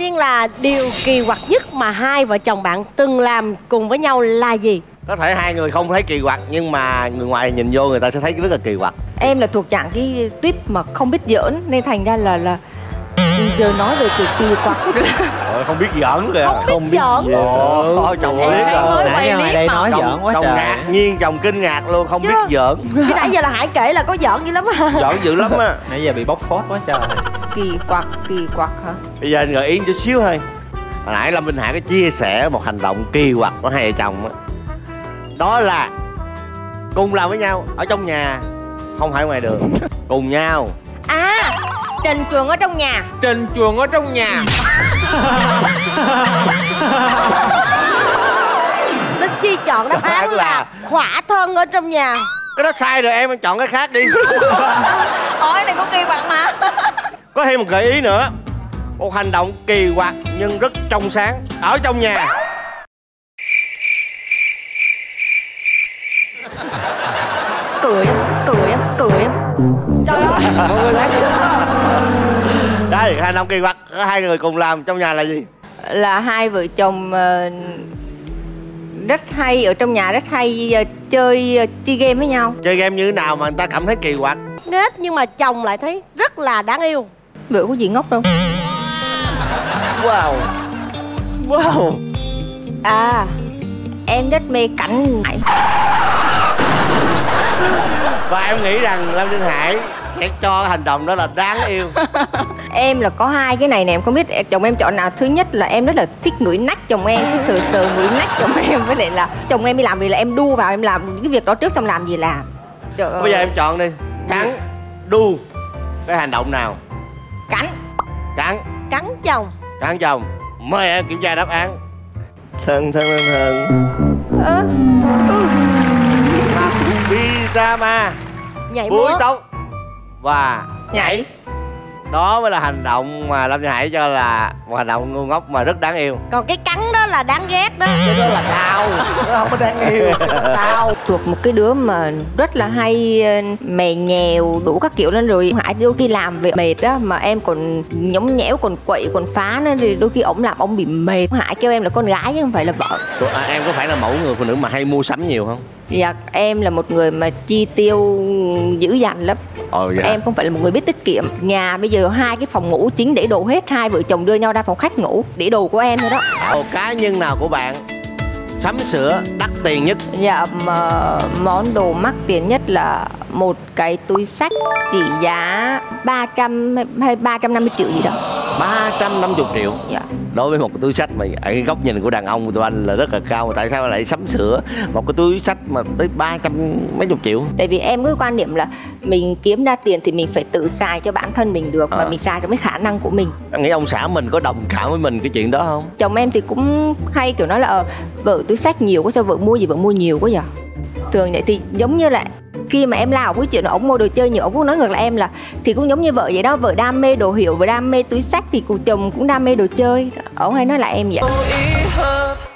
Tiên là điều kỳ quặc nhất mà hai vợ chồng bạn từng làm cùng với nhau là gì? Có thể hai người không thấy kỳ quặc nhưng mà người ngoài nhìn vô người ta sẽ thấy rất là kỳ quặc. Em là thuộc dạng cái tuyếp mà không biết giỡn nên thành ra là giờ nói về kỳ quặc. Không biết giỡn kìa. Không biết giỡn. Thôi chồng biết rồi. Nãy giờ ngoài đây nói giỡn quá trời. Chồng ngạc nhiên, chồng kinh ngạc luôn, không biết giỡn. Chứ nãy giờ là Hải kể là có giỡn dữ lắm á. Giỡn dữ lắm á. Nãy giờ bị bóc phốt quá trời. Kỳ quặc hả? Bây giờ anh gợi ý chút xíu thôi. Hồi nãy Lâm Minh Hải có chia sẻ một hành động kỳ quặc của hai vợ chồng á. Đó là cùng làm với nhau ở trong nhà, không phải ngoài đường. Cùng nhau. À, trần truồng ở trong nhà. Trần truồng ở trong nhà. Linh Chi chọn đáp án là khỏa thân ở trong nhà. Cái đó sai rồi em chọn cái khác đi. Ôi, cái này có kỳ quặc mà. Có thêm một gợi ý nữa. Một hành động kỳ quặc nhưng rất trong sáng ở trong nhà. Cười em. Trời ơi. Mọi người thấy đây, hành động kỳ quặc hai người cùng làm trong nhà là gì? Là hai vợ chồng rất hay ở trong nhà, rất hay chơi game với nhau. Chơi game như thế nào mà người ta cảm thấy kỳ quặc? Nết nhưng mà chồng lại thấy rất là đáng yêu. Vợ có gì ngốc đâu. Wow. À, em rất mê cảnh Hải. Và em nghĩ rằng Lâm Minh Hải sẽ cho hành động đó là đáng yêu. Em là có hai cái này nè, em không biết chồng em chọn nào. Thứ nhất là em rất là thích ngửi nách chồng em, thích sờ ngửi nách chồng em. Với lại là chồng em đi làm vì là em đu vào em làm những cái việc đó trước xong làm gì làm. Trời ơi. Bây giờ em chọn đi. Cắn, đu. Cái hành động nào? Cắn Cắn chồng. Cắn chồng. Mời em kiểm tra đáp án. Thân. Pyjama. Nhảy Búi múa. tóc và nhảy. Đó mới là hành động mà Lâm Minh Hải cho là một hành động ngu ngốc mà rất đáng yêu. Còn cái cắn đó là đáng ghét đó. Cái đó là đau, nó không có đáng yêu. Tao thuộc một cái đứa mà rất là hay mè nhèo đủ các kiểu lên rồi. Hải đôi khi làm việc mệt á mà em còn nhõng nhẽo, còn quậy, còn phá nữa thì đôi khi ổng làm ổng bị mệt. Hải kêu em là con gái chứ không phải là vợ. Em có phải là mẫu người phụ nữ mà hay mua sắm nhiều không? Dạ, em là một người mà chi tiêu dữ dằn lắm. Dạ. Em không phải là một người biết tiết kiệm. Nhà bây giờ hai cái phòng ngủ chính để đồ hết, hai vợ chồng đưa nhau ra phòng khách ngủ để đồ của em thôi đó. Đồ cá nhân nào của bạn sắm sửa đắt tiền nhất? Dạ, món đồ mắc tiền nhất là một cái túi xách trị giá 300 hay 350 triệu gì đó. 350 triệu. Dạ. Đối với một cái túi xách mà ở cái góc nhìn của đàn ông của tụi anh là rất là cao, mà tại sao lại sắm sửa một cái túi xách mà tới 300 mấy chục triệu? Tại vì em có cái quan niệm là mình kiếm ra tiền thì mình phải tự xài cho bản thân mình được, mà mình xài trong cái khả năng của mình. Anh nghĩ ông xã mình có đồng cảm với mình cái chuyện đó không? Chồng em thì cũng hay kiểu nói là vợ túi xách nhiều quá, sao vợ mua gì vợ mua nhiều quá vậy. Thường vậy thì giống như là khi mà em lao cái chuyện là ổng mua đồ chơi nhiều, ổng cũng nói ngược lại em là thì cũng giống như vợ vậy đó, vợ đam mê đồ hiệu, vợ đam mê túi xách thì cụ chồng cũng đam mê đồ chơi. Ổng hay nói lại em vậy.